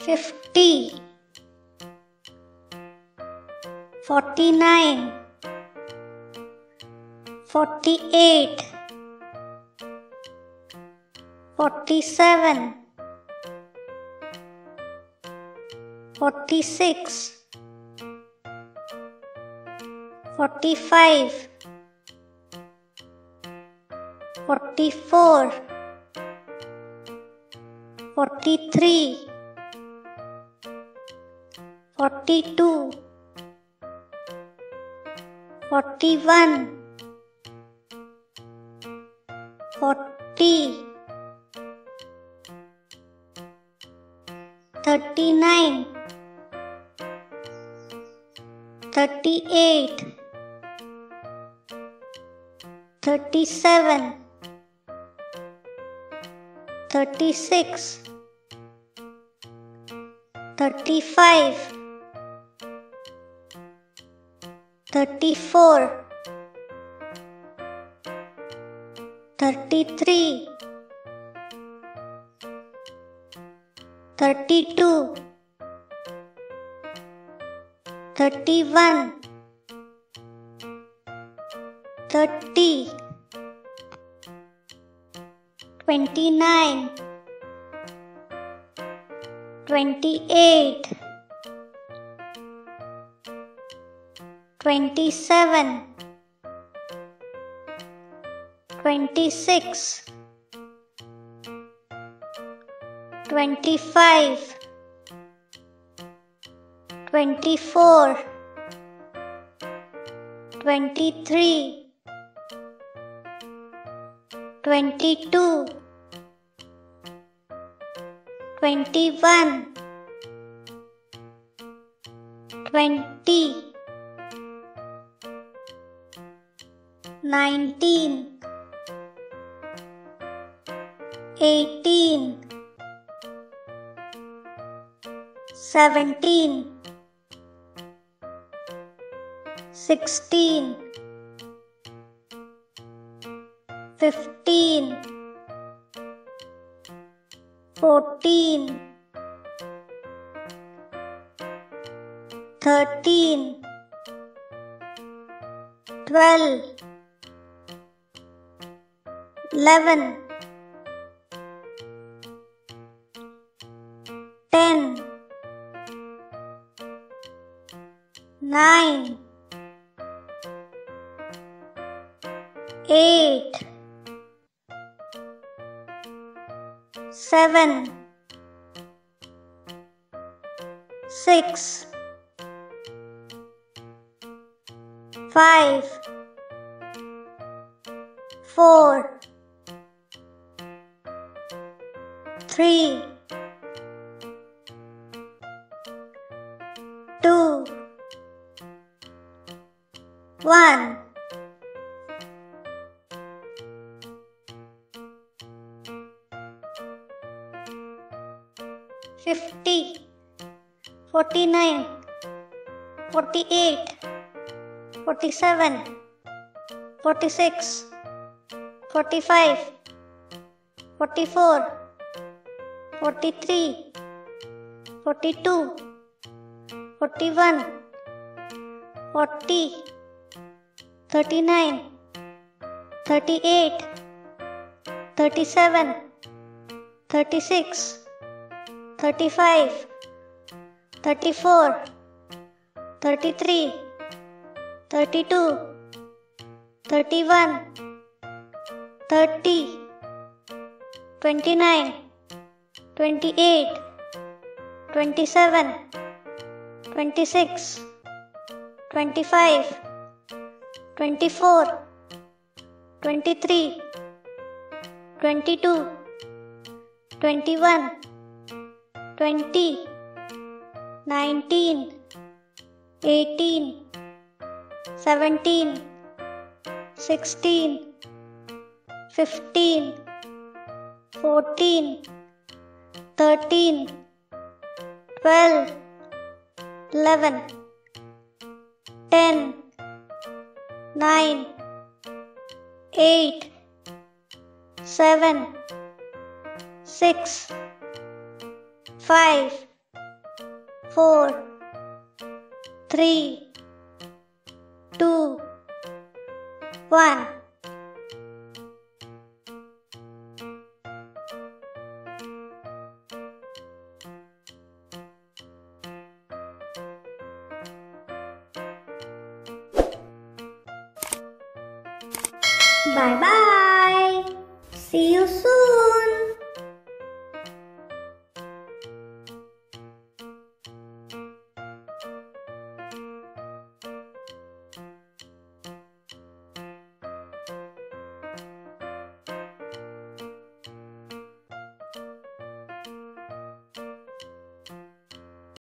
50, 49, 48, 47, 46, 45, 44, 43, 42, 41, 40, 39, 38, 37, 36, 35, 34, 33, 32, 31, 30, 29, 28, 27, 26, 25, 24, 23, 22, 21, 20, 19, 18, 17, 16, 15, 14, 13, 12, 11, 10, 9, 8, 7, 6, 5, 4, 3, 2, 1. Fifty, 49, 48, 47, 46, 45, 44, 43, 42, 41, 40, 39, 38, 37, 36, 35, 34, 33, 32, 31, 30, 29, 28, 27, 26, 25, 24, 23, 22, 21, 20, 19, 18, 17, 16, 15, 14, 13, 12, 11, 10, 9, 8, 7, 6, 5, 4, 3, 2, 1. Bye bye. See you soon.